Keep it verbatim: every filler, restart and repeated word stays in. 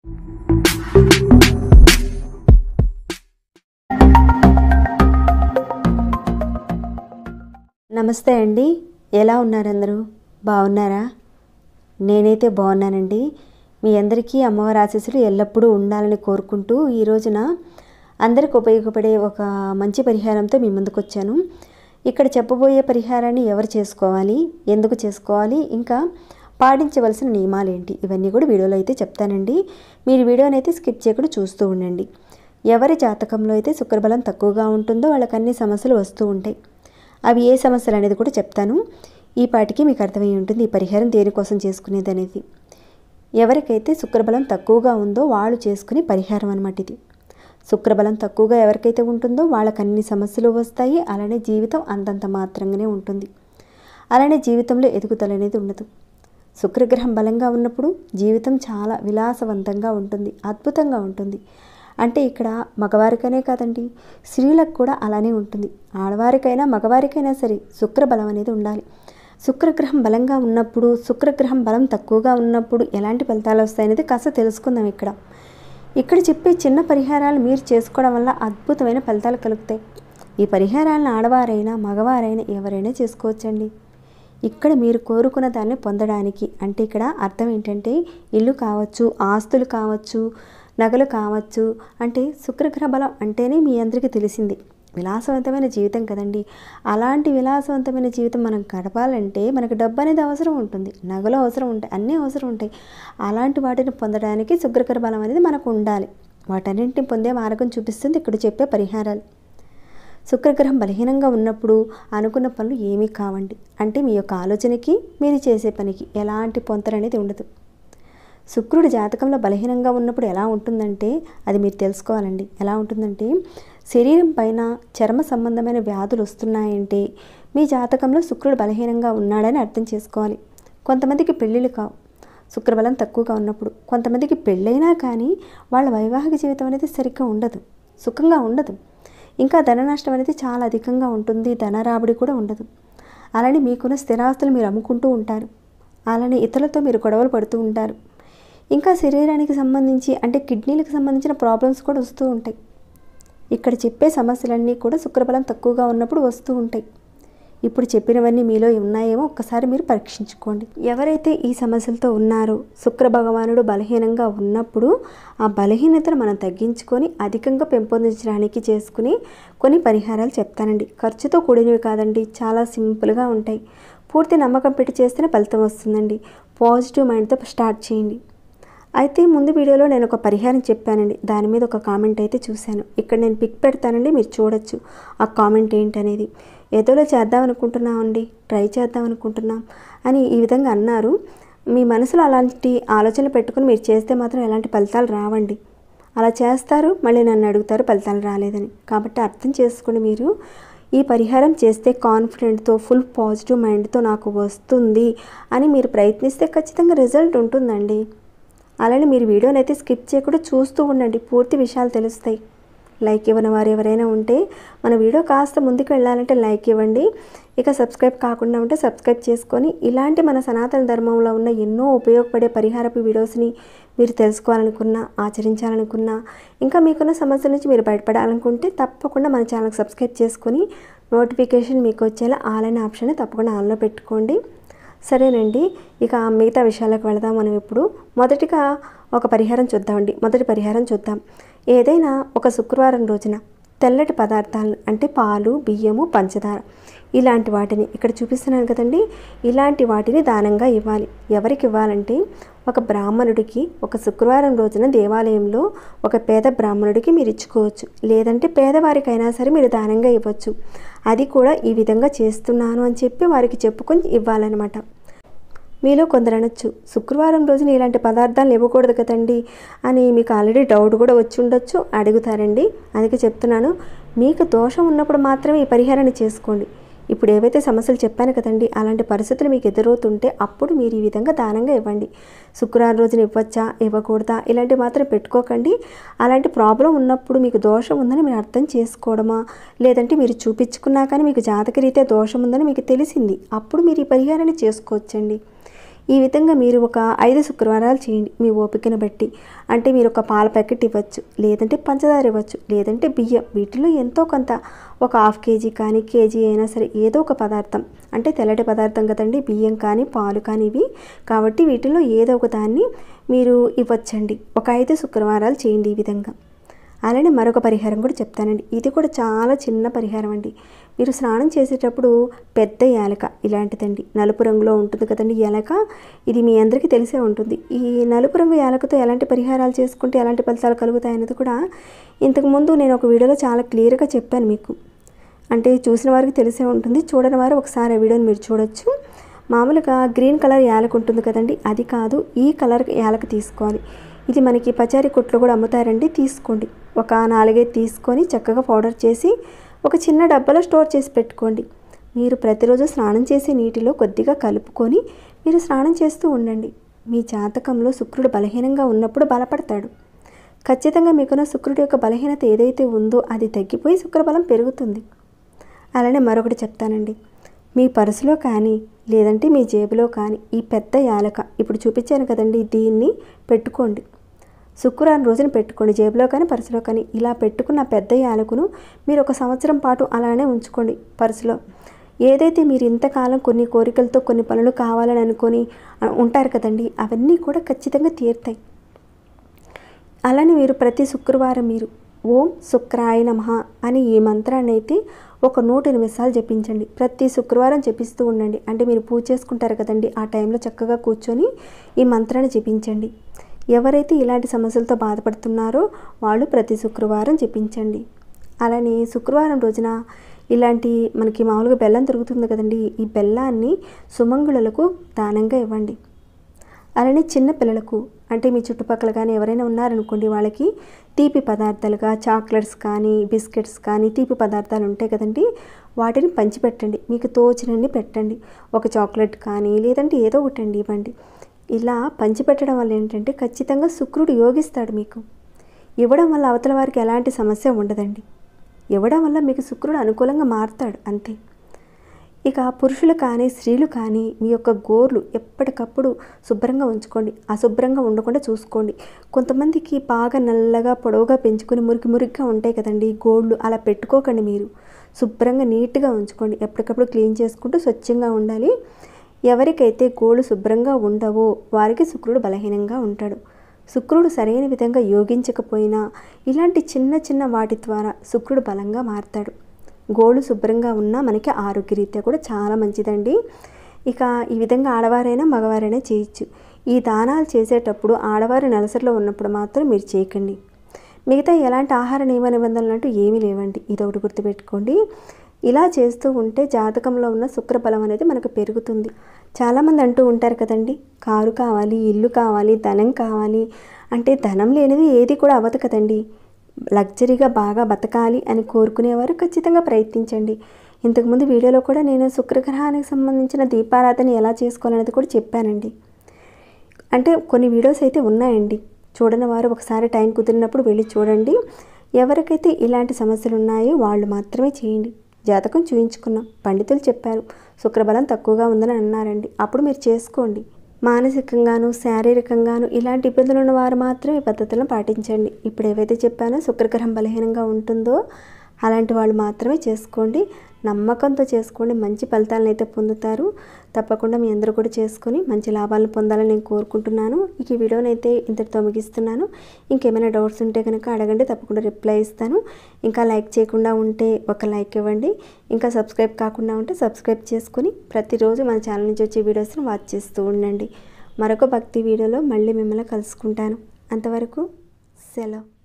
నమస్తే అండి, ఎలా ఉన్నారు అందరూ? బాగున్నారా? నేనైతే బాగున్నానండి. మీ అందరికీ అమ్మవారి ఆశీస్సులు ఎల్లప్పుడూ ఉండాలని కోరుకుంటూ ఈ రోజున అందరికి ఉపయోగపడే ఒక మంచి పరిహారంతో మీ ముందుకు వచ్చాను. ఇక్కడ చెప్పబోయే పరిహారాన్ని ఎవరు చేసుకోవాలి, ఎందుకు చేసుకోవాలి, ఇంకా పాటించవలసిన నియమాలు ఏంటి, ఇవన్నీ కూడా వీడియోలో అయితే చెప్తానండి. మీరు వీడియోని అయితే స్కిప్ చేయకుండా చూస్తూ ఉండండి. ఎవరి జాతకంలో అయితే శుక్రబలం తక్కువగా ఉంటుందో వాళ్ళకి అన్ని సమస్యలు వస్తూ ఉంటాయి. అవి ఏ సమస్యలు అనేది కూడా చెప్తాను. ఈ పాటికి మీకు అర్థమై ఉంటుంది ఈ పరిహారం దేనికోసం చేసుకునేది అనేది. ఎవరికైతే శుక్రబలం తక్కువగా ఉందో వాళ్ళు చేసుకునే పరిహారం అన్నమాట ఇది. శుక్రబలం తక్కువగా ఎవరికైతే ఉంటుందో వాళ్ళకి అన్ని సమస్యలు వస్తాయి. అలానే జీవితం అంతంత మాత్రంగానే ఉంటుంది. అలానే జీవితంలో ఎదుగుదల అనేది ఉండదు. శుక్రగ్రహం బలంగా ఉన్నప్పుడు జీవితం చాలా విలాసవంతంగా ఉంటుంది, అద్భుతంగా ఉంటుంది. అంటే ఇక్కడ మగవారికైనా కాదండి, స్త్రీలకు కూడా అలానే ఉంటుంది. ఆడవారికైనా మగవారికైనా సరే శుక్రబలం అనేది ఉండాలి. శుక్రగ్రహం బలంగా ఉన్నప్పుడు, శుక్రగ్రహం బలం తక్కువగా ఉన్నప్పుడు ఎలాంటి ఫలితాలు వస్తాయనేది కాస్త తెలుసుకుందాం. ఇక్కడ ఇక్కడ చెప్పే చిన్న పరిహారాలు మీరు చేసుకోవడం వల్ల అద్భుతమైన ఫలితాలు కలుగుతాయి. ఈ పరిహారాలను ఆడవారైనా మగవారైనా ఎవరైనా చేసుకోవచ్చండి. ఇక్కడ మీరు కోరుకున్న దాన్ని పొందడానికి, అంటే ఇక్కడ అర్థం ఏంటంటే ఇల్లు కావచ్చు, ఆస్తులు కావచ్చు, నగలు కావచ్చు. అంటే శుక్రగ్రహ బలం అంటేనే మీ అందరికీ తెలిసింది విలాసవంతమైన జీవితం కదండి. అలాంటి విలాసవంతమైన జీవితం మనం గడపాలంటే మనకు డబ్బు అనేది అవసరం ఉంటుంది, నగలు అవసరం ఉంటాయి, అన్నీ అవసరం ఉంటాయి. అలాంటి వాటిని పొందడానికి శుక్రగ్రహ బలం అనేది మనకు ఉండాలి. వాటన్నింటిని పొందే మార్గం చూపిస్తుంది ఇక్కడ చెప్పే పరిహారాలు. శుక్రగ్రహం బలహీనంగా ఉన్నప్పుడు అనుకున్న పనులు ఏమీ కావండి. అంటే మీ యొక్క ఆలోచనకి మీరు చేసే పనికి ఎలాంటి పొంతన అనేది ఉండదు. శుక్రుడు జాతకంలో బలహీనంగా ఉన్నప్పుడు ఎలా ఉంటుందంటే అది మీరు తెలుసుకోవాలండి. ఎలా ఉంటుందంటే శరీరం పైన చర్మ సంబంధమైన వ్యాధులు వస్తున్నాయంటే మీ జాతకంలో శుక్రుడు బలహీనంగా ఉన్నాడని అర్థం చేసుకోవాలి. కొంతమందికి పెళ్ళిళ్ళు కావు శుక్రబలం తక్కువగా ఉన్నప్పుడు. కొంతమందికి పెళ్ళైనా కానీ వాళ్ళ వైవాహిక జీవితం అనేది సరిగ్గా ఉండదు, సుఖంగా ఉండదు. ఇంకా ధన నష్టం అనేది చాలా అధికంగా ఉంటుంది, ధన రాబడి కూడా ఉండదు. అలానే మీకున్న స్థిరాస్తులు మీరు అమ్ముకుంటూ ఉంటారు. అలానే ఇతరులతో మీరు గొడవలు పడుతూ ఉంటారు. ఇంకా శరీరానికి సంబంధించి అంటే కిడ్నీలకు సంబంధించిన ప్రాబ్లమ్స్ కూడా వస్తూ ఉంటాయి. ఇక్కడ చెప్పే సమస్యలన్నీ కూడా శుక్రబలం తక్కువగా ఉన్నప్పుడు వస్తూ ఉంటాయి. ఇప్పుడు చెప్పినవన్నీ మీలో ఉన్నాయేమో ఒక్కసారి మీరు పరీక్షించుకోండి. ఎవరైతే ఈ సమస్యలతో ఉన్నారో శుక్ర భగవానుడు బలహీనంగా ఉన్నప్పుడు ఆ బలహీనతను మనం తగ్గించుకొని అధికంగా పెంపొందించడానికి చేసుకుని కొన్ని పరిహారాలు చెప్తానండి. ఖర్చుతో కూడినవి కాదండి, చాలా సింపుల్గా ఉంటాయి. పూర్తి నమ్మకం పెట్టి చేస్తేనే ఫలితం వస్తుందండి. పాజిటివ్ మైండ్తో స్టార్ట్ చేయండి. అయితే ముందు వీడియోలో నేను ఒక పరిహారం చెప్పానండి, దాని మీద ఒక కామెంట్ అయితే చూశాను. ఇక్కడ నేను పిక్ పెడతానండి, మీరు చూడొచ్చు ఆ కామెంట్ ఏంటనేది. ఏదోలో చేద్దాం అనుకుంటున్నాం అండి, ట్రై చేద్దాం అనుకుంటున్నాం అని ఈ విధంగా అన్నారు. మీ మనసులో అలాంటి ఆలోచనలు పెట్టుకుని మీరు చేస్తే మాత్రం ఎలాంటి ఫలితాలు రావండి. అలా చేస్తారు, మళ్ళీ నన్ను అడుగుతారు ఫలితాలు రాలేదని. కాబట్టి అర్థం చేసుకుని మీరు ఈ పరిహారం చేస్తే కాన్ఫిడెంట్తో ఫుల్ పాజిటివ్ మైండ్తో నాకు వస్తుంది అని మీరు ప్రయత్నిస్తే ఖచ్చితంగా రిజల్ట్ ఉంటుందండి. అలానే మీరు వీడియోని అయితే స్కిప్ చేయకుండా చూస్తూ ఉండండి, పూర్తి విషయాలు తెలుస్తాయి. లైక్ ఇవ్వని వారు ఎవరైనా ఉంటే మన వీడియో కాస్త ముందుకు వెళ్ళాలంటే లైక్ ఇవ్వండి. ఇక సబ్స్క్రైబ్ కాకుండా ఉంటే సబ్స్క్రైబ్ చేసుకొని ఇలాంటి మన సనాతన ధర్మంలో ఉన్న ఎన్నో ఉపయోగపడే పరిహారపు వీడియోస్ని మీరు తెలుసుకోవాలనుకున్నా, ఆచరించాలనుకున్నా, ఇంకా మీకున్న సమస్యల నుంచి మీరు బయటపడాలనుకుంటే తప్పకుండా మన ఛానల్కి సబ్స్క్రైబ్ చేసుకొని నోటిఫికేషన్ మీకు వచ్చేలా ఆల్ అనే ఆప్షన్ తప్పకుండా ఆన్లో పెట్టుకోండి. సరేనండి, ఇక మిగతా విషయాలకు వెళదాం. మనం ఇప్పుడు మొదటిగా ఒక పరిహారం చూద్దామండి. మొదటి పరిహారం చూద్దాం. ఏదైనా ఒక శుక్రవారం రోజున తెల్లటి పదార్థాలను అంటే పాలు, బియ్యము, పంచదార ఇలాంటి వాటిని ఇక్కడ చూపిస్తున్నాను కదండి, ఇలాంటి వాటిని దానంగా ఇవ్వాలి. ఎవరికి ఇవ్వాలంటే ఒక బ్రాహ్మణుడికి ఒక శుక్రవారం రోజున దేవాలయంలో ఒక పేద బ్రాహ్మణుడికి మీరు ఇచ్చుకోవచ్చు. లేదంటే పేదవారికైనా సరే మీరు దానంగా ఇవ్వచ్చు. అది కూడా ఈ విధంగా చేస్తున్నాను అని చెప్పి వారికి చెప్పుకొని ఇవ్వాలన్నమాట. మీలో కొందరు అనొచ్చు, శుక్రవారం రోజున ఇలాంటి పదార్థాలు ఇవ్వకూడదు కదండి అని మీకు ఆల్రెడీ డౌట్ కూడా వచ్చి ఉండొచ్చు, అడుగుతారండి. అందుకే చెప్తున్నాను, మీకు దోషం ఉన్నప్పుడు మాత్రమే ఈ పరిహారాన్ని చేసుకోండి. ఇప్పుడు ఏవైతే సమస్యలు చెప్పాను కదండి, అలాంటి పరిస్థితులు మీకు ఎదురవుతుంటే అప్పుడు మీరు ఈ విధంగా దానంగా ఇవ్వండి. శుక్రవారం రోజున ఇవ్వచ్చా ఇవ్వకూడదా ఇలాంటివి మాత్రం పెట్టుకోకండి. అలాంటి ప్రాబ్లం ఉన్నప్పుడు మీకు దోషం ఉందని మీరు అర్థం చేసుకోవడమా, లేదంటే మీరు చూపించుకున్నా కానీ మీకు జాతకరీత్యా దోషం ఉందని మీకు తెలిసింది, అప్పుడు మీరు ఈ పరిహారాన్ని చేసుకోవచ్చండి. ఈ విధంగా మీరు ఒక ఐదు శుక్రవారాలు చేయండి మీ ఓపికను బట్టి. అంటే మీరు ఒక పాల ప్యాకెట్ ఇవ్వచ్చు, లేదంటే పంచదార ఇవ్వచ్చు, లేదంటే బియ్యం. వీటిలో ఎంతో కొంత ఒక హాఫ్ కేజీ కానీ కేజీ అయినా సరే ఏదో ఒక పదార్థం, అంటే తెల్లటి పదార్థం కదండి బియ్యం కానీ పాలు కానీ ఇవి, కాబట్టి వీటిలో ఏదో ఒక దాన్ని మీరు ఇవ్వచ్చండి. ఒక ఐదు శుక్రవారాలు చేయండి ఈ విధంగా. అలానే మరొక పరిహారం కూడా చెప్తానండి. ఇది కూడా చాలా చిన్న పరిహారం అండి. మీరు స్నానం చేసేటప్పుడు పెద్ద యాలక ఇలాంటిదండి, నలుపు రంగులో ఉంటుంది కదండి యాలక, ఇది మీ అందరికీ తెలిసే ఉంటుంది. ఈ నలుపు రంగు యాలకతో ఎలాంటి పరిహారాలు చేసుకుంటే ఎలాంటి ఫలితాలు కలుగుతాయనేది కూడా ఇంతకుముందు నేను ఒక వీడియోలో చాలా క్లియర్గా చెప్పాను మీకు. అంటే చూసిన వారికి తెలిసే ఉంటుంది, చూడని వారు ఒకసారి ఆ వీడియోని మీరు చూడొచ్చు. మామూలుగా గ్రీన్ కలర్ యాలక ఉంటుంది కదండి, అది కాదు, ఈ కలర్ యాలక తీసుకోవాలి. ఇది మనకి పచారీ కొట్లో కూడా అమ్ముతారండి, తీసుకోండి. ఒక నాలుగైదు తీసుకొని చక్కగా పౌడర్ చేసి ఒక చిన్న డబ్బాలో స్టోర్ చేసి పెట్టుకోండి. మీరు ప్రతిరోజు స్నానం చేసే నీటిలో కొద్దిగా కలుపుకొని మీరు స్నానం చేస్తూ ఉండండి. మీ జాతకంలో శుక్రుడు బలహీనంగా ఉన్నప్పుడు బలపడతాడు. ఖచ్చితంగా మీకున్న శుక్రుడి యొక్క బలహీనత ఏదైతే ఉందో అది తగ్గిపోయి శుక్రబలం పెరుగుతుంది. అలానే మరొకటి చెప్తానండి. మీ పర్సులో కానీ లేదంటే మీ జేబులో కానీ ఈ పెద్ద యాలక ఇప్పుడు చూపించాను కదండి, దీన్ని పెట్టుకోండి. శుక్రవారం రోజున పెట్టుకోండి, జేబులో కానీ పర్సులో కానీ. ఇలా పెట్టుకున్న పెద్ద యాలకును మీరు ఒక సంవత్సరం పాటు అలానే ఉంచుకోండి పర్సులో. ఏదైతే మీరు ఇంతకాలం కొన్ని కోరికలతో కొన్ని పనులు కావాలని అనుకొని ఉంటారు కదండి, అవన్నీ కూడా ఖచ్చితంగా తీరుతాయి. అలానే మీరు ప్రతి శుక్రవారం మీరు ఓం శుక్రాయ నమః అని ఈ మంత్రాన్ని అయితే ఒక నూట ఎనిమిది సార్లు జపించండి. ప్రతి శుక్రవారం జపిస్తూ ఉండండి. అంటే మీరు పూజ చేసుకుంటారు కదండి, ఆ టైంలో చక్కగా కూర్చొని ఈ మంత్రాన్ని జపించండి. ఎవరైతే ఇలాంటి సమస్యలతో బాధపడుతున్నారో వాళ్ళు ప్రతి శుక్రవారం జపించండి. అలానే శుక్రవారం రోజున ఇలాంటి మనకి మామూలుగా బెల్లం దొరుకుతుంది కదండి, ఈ బెల్లాన్ని సుమంగుళులకు దానంగా ఇవ్వండి. అలానే చిన్న పిల్లలకు, అంటే మీ చుట్టుపక్కల కానీ ఎవరైనా ఉన్నారనుకోండి, వాళ్ళకి తీపి పదార్థాలుగా చాక్లెట్స్ కానీ బిస్కెట్స్ కానీ తీపి పదార్థాలు ఉంటాయి కదండి, వాటిని పంచిపెట్టండి. మీకు తోచినన్ని పెట్టండి. ఒక చాక్లెట్ కానీ లేదంటే ఏదో ఒకటండి ఇవ్వండి. ఇలా పంచిపెట్టడం వల్ల ఏంటంటే ఖచ్చితంగా శుక్రుడు యోగిస్తాడు. మీకు ఇవ్వడం వల్ల అవతల వారికి ఎలాంటి సమస్య ఉండదండి. ఇవ్వడం వల్ల మీకు శుక్రుడు అనుకూలంగా మారుతాడు అంతే. ఇక పురుషులు కానీ స్త్రీలు కానీ మీ యొక్క గోర్లు ఎప్పటికప్పుడు శుభ్రంగా ఉంచుకోండి. అశుభ్రంగా ఉండకుండా చూసుకోండి. కొంతమందికి బాగా నల్లగా పొడవుగా పెంచుకొని మురికి మురికిగా ఉంటాయి కదండి గోళ్ళు, అలా పెట్టుకోకండి. మీరు శుభ్రంగా నీట్గా ఉంచుకోండి. ఎప్పటికప్పుడు క్లీన్ చేసుకుంటూ స్వచ్ఛంగా ఉండాలి. ఎవరికైతే గోళ్ళు శుభ్రంగా ఉండవో వారికి శుక్రుడు బలహీనంగా ఉంటాడు. శుక్రుడు సరైన విధంగా యోగించకపోయినా ఇలాంటి చిన్న చిన్న వాటి ద్వారా శుక్రుడు బలంగా మారుతాడు. గోళ్ళు శుభ్రంగా ఉన్నా మనకి ఆరోగ్యరీత్యా కూడా చాలా మంచిదండి. ఇక ఈ విధంగా ఆడవారైనా మగవారైనా చేయొచ్చు. ఈ దానాలు చేసేటప్పుడు ఆడవారు నెలసరిలో ఉన్నప్పుడు మాత్రం మీరు చేయకండి. మిగతా ఎలాంటి ఆహార నియమ నిబంధనలు అంటూ ఏమీ లేవండి. ఇదొకటి గుర్తుపెట్టుకోండి. ఇలా చేస్తూ ఉంటే జాతకంలో ఉన్న శుక్రబలం అనేది మనకు పెరుగుతుంది. చాలామంది అంటూ ఉంటారు కదండి, కారు కావాలి, ఇల్లు కావాలి, ధనం కావాలి. అంటే ధనం లేనిది ఏది కూడా అవ్వదు కదండి. లగ్జరీగా బాగా బతకాలి అని కోరుకునేవారు ఖచ్చితంగా ప్రయత్నించండి. ఇంతకుముందు వీడియోలో కూడా నేను శుక్రగ్రహానికి సంబంధించిన దీపారాధన ఎలా చేసుకోవాలనేది కూడా చెప్పానండి. అంటే కొన్ని వీడియోస్ అయితే ఉన్నాయండి, చూడని వారు ఒకసారి టైం కుదిరినప్పుడు వెళ్ళి చూడండి. ఎవరికైతే ఇలాంటి సమస్యలు ఉన్నాయో వాళ్ళు మాత్రమే చేయండి. జాతకం చూయించుకున్నాం, పండితులు చెప్పారు శుక్రబలం తక్కువగా ఉందని అన్నారండి, అప్పుడు మీరు చేసుకోండి. మానసికంగాను శారీరకంగాను ఇలాంటి ఇబ్బందులు ఉన్న వారు మాత్రం ఈ పద్ధతులను పాటించండి. ఇప్పుడు ఏవైతే చెప్పానో శుక్రగ్రహం బలహీనంగా ఉంటుందో అలాంటి వాళ్ళు మాత్రమే చేసుకోండి. నమ్మకంతో చేసుకోండి, మంచి ఫలితాలను అయితే పొందుతారు. తప్పకుండా మీ అందరూ కూడా చేసుకొని మంచి లాభాలను పొందాలని నేను కోరుకుంటున్నాను. ఇక ఈ వీడియోని అయితే ఇంతటితో ముగిస్తున్నాను. ఇంకేమైనా డౌట్స్ ఉంటే కనుక అడగండి, తప్పకుండా రిప్లై ఇస్తాను. ఇంకా లైక్ చేయకుండా ఉంటే ఒక లైక్ ఇవ్వండి. ఇంకా సబ్స్క్రైబ్ కాకుండా ఉంటే సబ్స్క్రైబ్ చేసుకొని ప్రతిరోజు మన ఛానల్ నుంచి వచ్చే వీడియోస్ని వాచ్ చేస్తూ ఉండండి. మరొక భక్తి వీడియోలో మళ్ళీ మిమ్మల్ని కలుసుకుంటాను. అంతవరకు సెలవు.